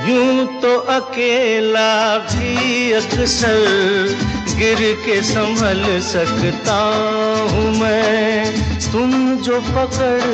यूं तो अकेला भी अक्सर गिर के संभल सकता हूँ मैं, तुम जो पकड़